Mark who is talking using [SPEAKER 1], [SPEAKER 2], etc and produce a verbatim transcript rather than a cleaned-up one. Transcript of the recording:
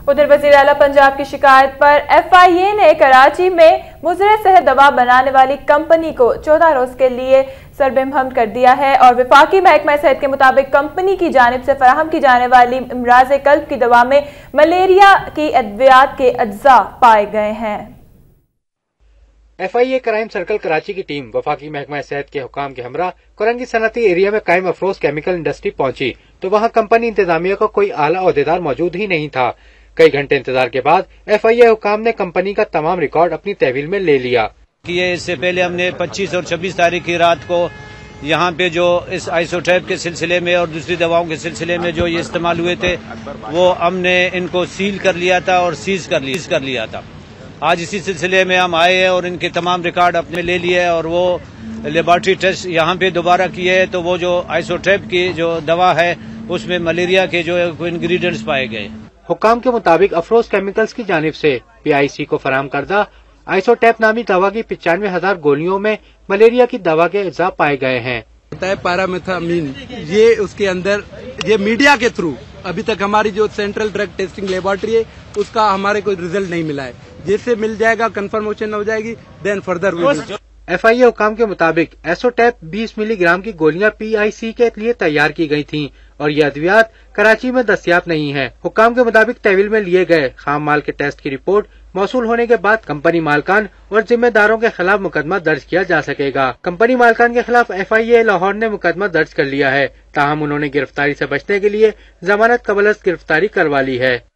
[SPEAKER 1] ادھر وزیر اعلیٰ پنجاب کی شکایت پر ایف آئی اے نے کراچی میں مضر صحت دوا بنانے والی کمپنی کو چودہ روز کے لیے سربمہم کر دیا ہے اور وفاقی محکمہ صحت کے مطابق کمپنی کی جانب سے فراہم کی جانے والی امراض قلب کی دوا میں ملیریا کی ادویات کے اجزاء پائے گئے ہیں۔
[SPEAKER 2] F I A crime circle Karachi کی ٹیم وفاقی محکمہ صحت کے حکام کے ہمراہ کرنگی صنعتی ایریا میں قائم افروز کیمیکل انڈسٹری پہنچی تو وہاں کمپنی انتظامیہ کا کوئی اعلیٰ عہدیدار موجود ہی نہیں تھا۔ کئی گھنٹے انتظار کے بعد ایف آئی اے حکام نے کمپنی کا تمام ریکارڈ اپنی تحویل میں لے لیا۔
[SPEAKER 3] اس سے پہلے ہم نے پچیس اور چھبیس تاریخ کی رات کو یہاں پہ جو اس آئسوٹیپ کے سلسلے میں اور دوسری دواؤں کے سلسلے میں جو یہ استعمال ہوئے تھے وہ ہم نے ان کو سیل کر لیا تھا اور سیز کر سیز کر لیا تھا۔ آج اسی سلسلے میں ہم آئے ہیں اور ان کے تمام ریکارڈ اپنے لے لیے اور وہ لیبارٹری ٹیسٹ یہاں پہ دوبارہ کیے تو وہ جو آئسوٹیپ کی جو دوا ہے اس میں ملیریا کے جو انگریڈینٹس پائے گئے۔
[SPEAKER 2] حکام کے مطابق افروز کیمیکلز کی جانب سے پی آئی سی کو فراہم کردہ آئسوٹیپ نامی دوا کی پچانوے ہزار گولیوں میں ملیریا کی دوا کے اجزاء پائے گئے ہیں۔
[SPEAKER 4] پیرامیتھامین یہ اس کے اندر یہ میڈیا کے تھرو ابھی تک ہماری جو سینٹرل ڈرگ ٹیسٹنگ لیبارٹری ہے اس کا ہمارے کوئی ریزلٹ نہیں ملا ہے، جیسے مل جائے گا کنفرمیشن ہو جائے گی دین فردر۔
[SPEAKER 2] ایف آئی اے حکام کے مطابق ایسوٹیپ بیس ملی گرام کی گولیاں پی آئی سی کے لیے تیار کی گئی تھیں اور یہ ادویات کراچی میں دستیاب نہیں ہیں۔ حکام کے مطابق تحویل میں لیے گئے خام مال کے ٹیسٹ کی رپورٹ موصول ہونے کے بعد کمپنی مالکان اور ذمہ داروں کے خلاف مقدمہ درج کیا جا سکے گا۔ کمپنی مالکان کے خلاف ایف آئی اے لاہور نے مقدمہ درج کر لیا ہے، تاہم انہوں نے گرفتاری سے بچنے کے لیے ضمانت قبل از گرفتاری کروا لی ہے۔